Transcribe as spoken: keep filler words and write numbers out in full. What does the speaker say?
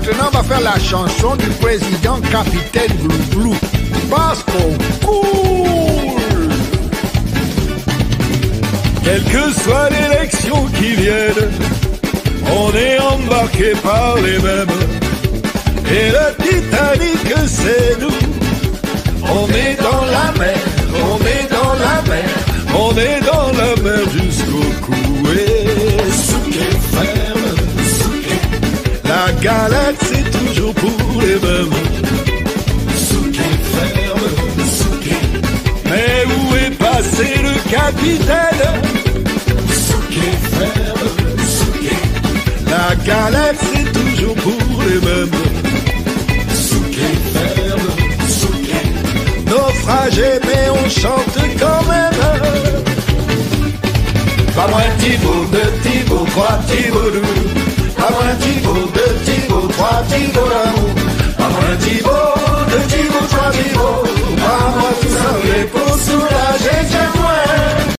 Maintenant, on va faire la chanson du président capitaine Glouglou. Parce qu'on coule. Quelle que soit l'élection qui vienne, on est embarqué par les mêmes. Et le Titanic, c'est nous. On est dans la mer, on est dans la mer, on est dans la mer jusqu'au cou. Et souquet ferme, souquet. La galette, c'est toujours pour les mêmes. Souquet ferme, souquet. Mais où est passé le capitaine? Souquet ferme, souquet. La galette, c'est toujours pour les mêmes. Souquet ferme, souquet. Naufragé, mais on chante quand même. Pas moins Thibaut, deux Thibaut, trois Thibaut, pas moins Thibaut, deux Thibaut.